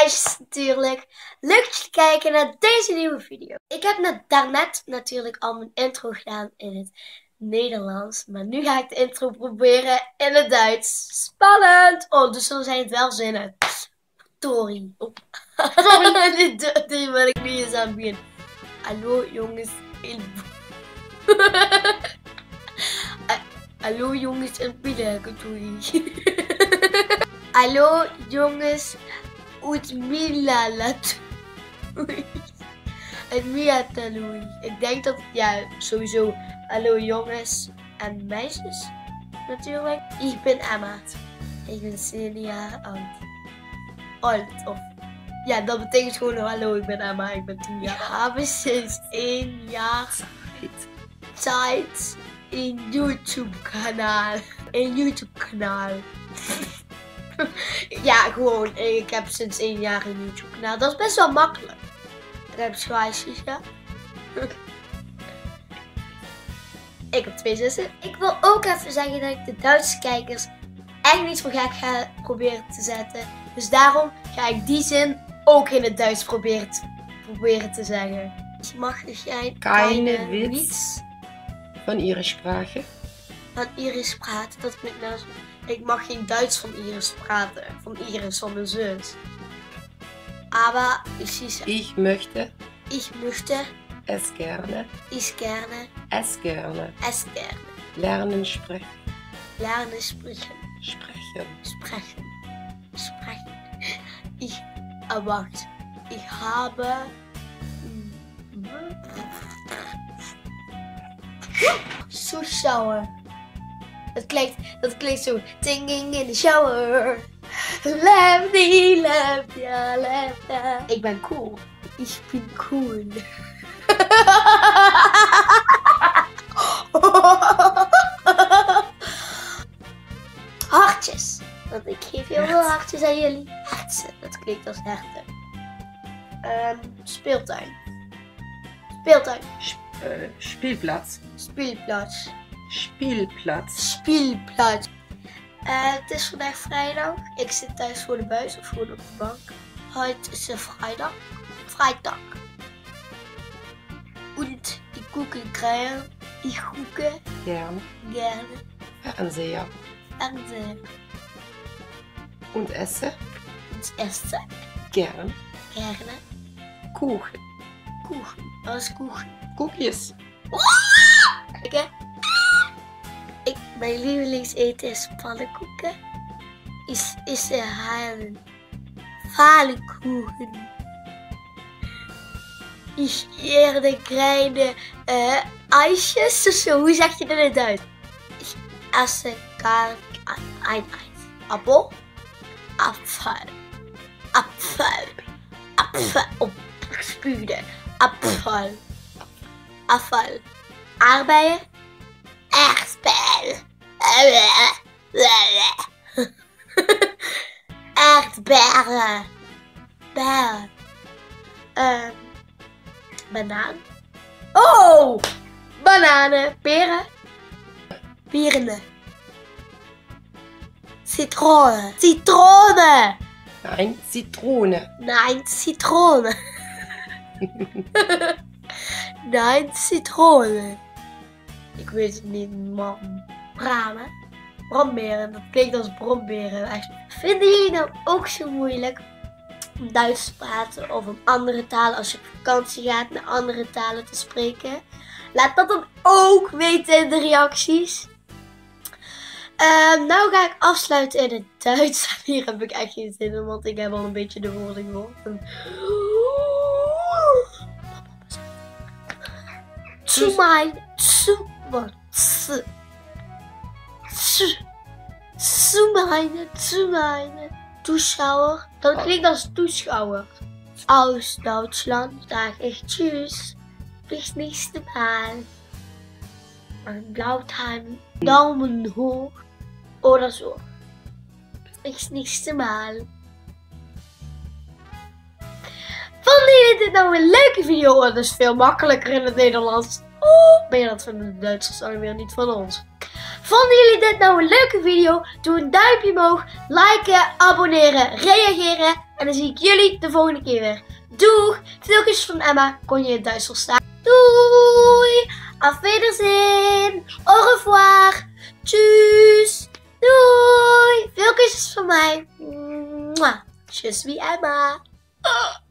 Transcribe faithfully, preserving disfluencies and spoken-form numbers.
meisjes natuurlijk. Leuk dat jullie kijken naar deze nieuwe video. Ik heb net, daarnet natuurlijk al mijn intro gedaan in het Nederlands. Maar nu ga ik de intro proberen in het Duits. Spannend! Oh, dus zo zijn het wel zinnen. Sorry. Oh. Die wil ik niet eens aan beginnen. Hallo jongens. Hallo jongens en Pilaketori. Hallo jongens. Udmila Latui. Udmila Latui. Ik denk dat, ja, sowieso. Hallo jongens en meisjes. Natuurlijk. Ik ben Emma. Ik ben zeven jaar oud. Oud. Of, ja, dat betekent gewoon hallo, ik ben Emma. Ik ben tien jaar. Ik heb sinds één jaar tijd een YouTube kanaal. Een YouTube kanaal. Ja, gewoon. Ik heb sinds één jaar een YouTube kanaal. Dat is best wel makkelijk. Ik heb schwijsjes, ja. Ik heb twee zussen. Ik wil ook even zeggen dat ik de Duitse kijkers echt niet voor gek ga proberen te zetten. Dus daarom ga ik die zin ook in het Duits proberen te, proberen te zeggen. Ich mag geen keine Witz van ihre Sprache. Van Iris praten, dat klinkt nou zo. Ik mag geen Duits van Iris praten. Van Iris, van mijn zus. Aber ich zie Ich möchte. Ich möchte. Es gerne. Ich gerne. Es gerne. Es gerne. Lernen sprechen. Lernen sprechen. Sprechen. Sprechen. Sprechen. Ich, uh, wacht. Ich habe. Zuschauer. Dat klinkt, dat klinkt zo. Singing in the shower. Lefty, left, ja, left, ja. Ik ben cool. Ik ben cool. Hartjes. Want ik geef heel veel hartjes aan jullie. Hartjes. Dat klinkt als herten. Um, speeltuin. Speeltuin. Sp uh, Spielplatz. Speelplaats. Spielplatz. Spielplaats. Uh, het is vandaag vrijdag. Ik zit thuis voor de buis of gewoon op de bank. Het is een vrijdag. Vrijdag. Und die gucken krijgen. Die gucken. Gerne. Gerne. Fernseher. Fernseher. Und essen. Und essen. Gern. Gerne. Kuchen. Kuchen. Wat is kuchen? Koekjes. Kijk. Ik, mijn lievelingseten is pannenkoeken. Is, is er halen. Pannenkoeken. Ik eerde kleine uh, ijsjes of zo. Hoe zeg je dat in het Duits? Ik esse gar ein Eis. Appel. Apfel. Apfel. Apfel. Oh, spuurde. Apfel. Afval. Aardbeien. Aardbei. Aardbeien. Beer. Um, banaan. Oh! Bananen. Peren. Peren. Citroen. Citroen. Nein, Zitrone. Nein, Zitrone. Nein, citroen. Ik weet het niet, man. Bramen. Brandberen. Dat klinkt als brandberen. Echt. Vinden jullie nou ook zo moeilijk om Duits te praten of om andere talen als je op vakantie gaat naar andere talen te spreken? Laat dat dan ook weten in de reacties. Uh, nou ga ik afsluiten in het Duits. Hier heb ik echt geen zin in, want ik heb al een beetje de woorden gehoord. Zu mein, zu, wat, zu, zu, zu meine, zu meine Zuschauer. Dat klinkt als toeschouwer. Aus Duitsland sag ich tschüss. Bis nächste Mal. Ein Blautheim, Daumen hoch oder so. Bis nächste Mal. Vonden jullie dit nou een leuke video? Dat is veel makkelijker in het Nederlands. Oh, ben je dat van de Duitsers dan weer niet van ons? Vonden jullie dit nou een leuke video? Doe een duimpje omhoog, liken, abonneren, reageren. En En dan zie ik jullie de volgende keer weer. Doeg! Veel kusjes van Emma. Kon je in het Duits verstaan? Doei! Auf Wiedersehen! Au revoir! Tschüss! Doei! Veel kusjes van mij. Mwah. Je suis Emma.